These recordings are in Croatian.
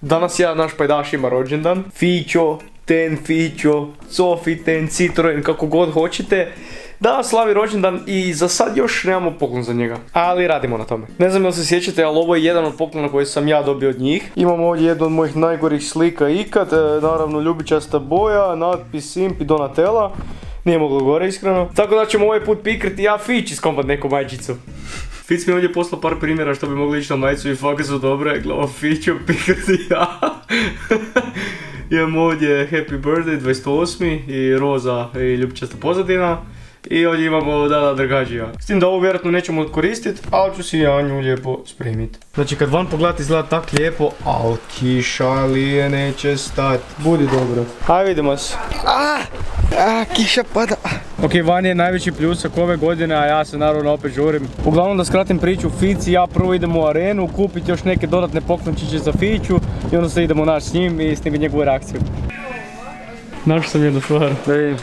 Danas jedan naš pajdaš ima rođendan. Fićo, Ten Fićo, Cofi, Ten Citroen, kako god hoćete. Danas slavi rođendan i za sad još nemamo poklon za njega. Ali radimo na tome. Ne znam jel se sjećate, ali ovo je jedan od poklona koje sam ja dobio od njih. Imamo ovdje jednu od mojih najgorih slika ikad. Naravno ljubičasta boja, natpis Simp i Donatella. Nije moglo gore iskreno. Tako da ćemo ovaj put pikriti ja Fić iskompat neku majčicu. Fić mi ovdje poslao par primjera što bi mogli ići na majicu i fakat su dobre. Glavo Fiću pikriti ja. Imamo ovdje Happy Birthday 28. i roza i ljubičasta pozadina. I ovdje imamo Dada Drgađija. S tim da ovo vjerojatno nećemo koristiti, ali ću si ja nju lijepo spremiti. Znači kad van pogledati izgleda tak lijepo, al kiša li je neće stati. Budi dobro. Ajde vidimo se. Kiša pada. Ok, van je najveći pljusak ove godine, a ja se naravno opet žurim. Uglavnom da skratim priču, Fici ja prvo idemo u arenu, kupiti još neke dodatne poklončiće za Fiću i onda se idemo naš s njim i snimiti njegovu reakciju. Našao sam jednu stvar. Da vidim.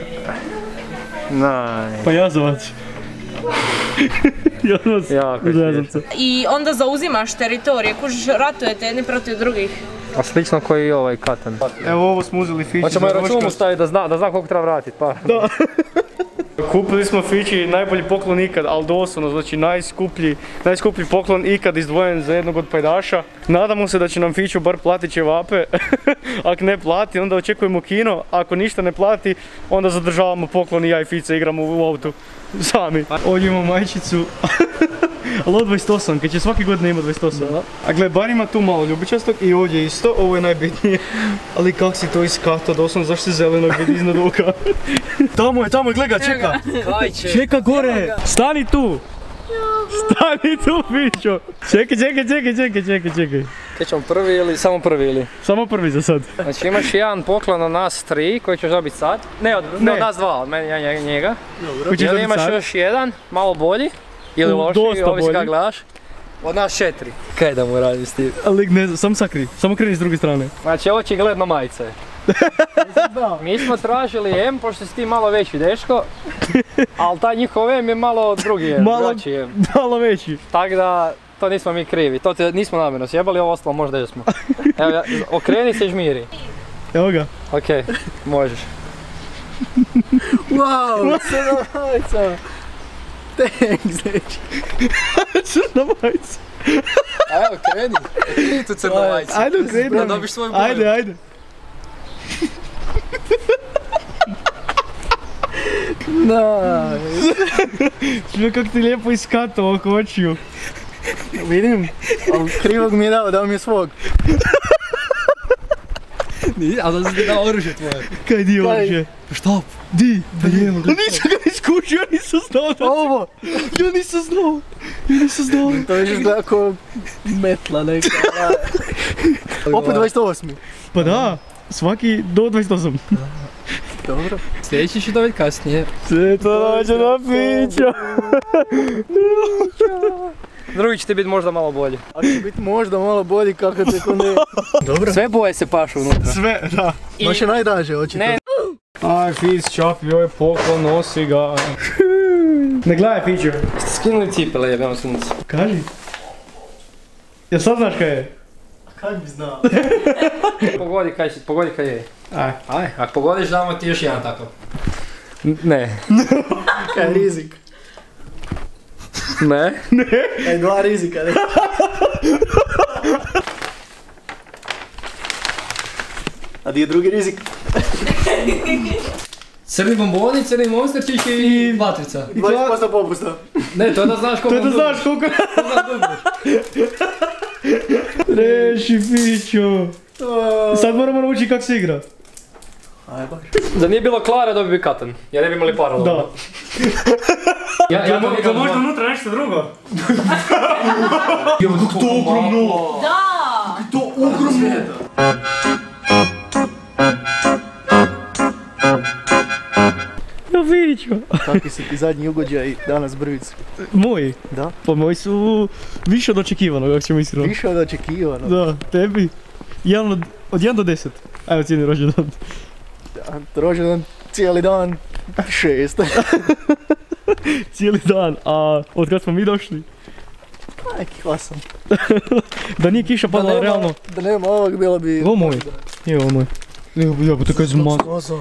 Pa jazavac. Jazavac. I onda zauzimaš teritorije, kužiš, ratujete jedni protiv drugih. A slično koji i ovaj katan. Evo ovo smo uzeli Fići. Hoćemo je računu staviti da zna koliko treba vratiti, pa. Da. Kupili smo Fići najbolji poklon ikad, ali doslovno, znači najskuplji poklon ikad izdvojen za jednog od pajdaša. Nadamo se da će nam Fiću bar platiti ćevape. Ako ne plati, onda očekujemo kino. Ako ništa ne plati, onda zadržavamo poklon i ja i Fica igramo u autu sami. Ovdje imamo majčicu. Ali ovo 28, kad će svake godine ima 28. A gle, bar ima tu malo ljubičastog i ovdje isto, ovo je najbitnije. Ali kak si to iskatao, doslovno zašto se zeleno vidi iznad oka? Tamo je, gleda, čeka! Čeka gore! Stani tu! Stani tu, Fićo! Čekaj. Kaj ćemo prvi ili samo prvi ili? Samo prvi za sad. Znači imaš jedan poklon od nas tri koji ćeš dobiti sad. Ne, od nas dva, od mene i njega. Ili imaš još jedan, malo bolji. Ili loši, ovisi kako gledaš. Od nas 4. Kaj da mu radim s tim? Ali ne, samo sakri, samo kreni s druge strane. Znači ovo će gledno majice. Mi smo tražili M, pošto si ti malo veći deško. Ali taj njihov M je malo drugi M, drugačiji M. Malo veći. Tako da, to nismo mi krivi, to te nismo namjerno sjebali, ovo ostalo možda jesmo. Evo, okreni se i žmiri. Evo ga. Okej, možeš. Wow, crna majica. Thanks, dečki. Crna majica. Evo, kreni. Nije tu crna majica. Ajde, kreni. Da dobiš svoju boju. Ajde. Nice. Čuj kako ti lijepo iskatao oko očiju. Vidim, ali krivog mi je dao mi je svog. Nije, ali da si ti dao oružje tvoje. Kaj di oružje? Štap. Di? Pa jemo ga. Nisam ga iskušio, ja nisam znao da... Ovo! Ja nisam znao. To je izgleda ako metla neka. Opet 28. Pa da, svaki do 28. Dobro. Sljedeći ću dobiti kasnije. Sretna rođena Fića! Drugi će ti biti možda malo bolji. A će biti možda malo bolji kako te ko ne... Dobro. Sve boje se pašu unutra. Sve, da. Baš je najdraže, očito. Ne. Aj, Fić, čapi ovaj poklon, nosi ga. Ne gledaj, Fiću. Ste skinuli cipele, jebeno sunce. Kaži. Ja sad znaš kaj je? Kak bi znao? Pogodi kaj je. Aj. Ako pogodiš, damo ti još jedan takav. Ne. Kaj je rizik? Ne. Kaj je 2 rizika, ne? A di je drugi rizik? Crni bomboni, crni monsterčić i vatrica. I 20% popusta. Ne, to je da znaš koliko dubiš. Reši, Fićo. Sad moramo naučiti kako se igra. Aj baš. Da nije bilo Klara, dobio bi katan. Ja ne bi imali para. Da. Ja to možda unutra nešto drugo? Kako to ogromno! Da! To ogromno! Ja Fićo! Kakvi su ti zadnji ugođaji danas brvicu? Moji? Da. Pa moji su više od očekivanog, ako ćemo iskreno. Više od očekivanog? Da, tebi. Od 1 do 10. Ajmo cijeni rođendan. Rođendan cijeli dan 6. Cijeli dan, a od kad smo mi došli? Nekih 8. Da nije kiša padala realno. Da nema ovog bilo bi... Ovo moj. Je ovo moj. Ja, pa to kaj zmaz.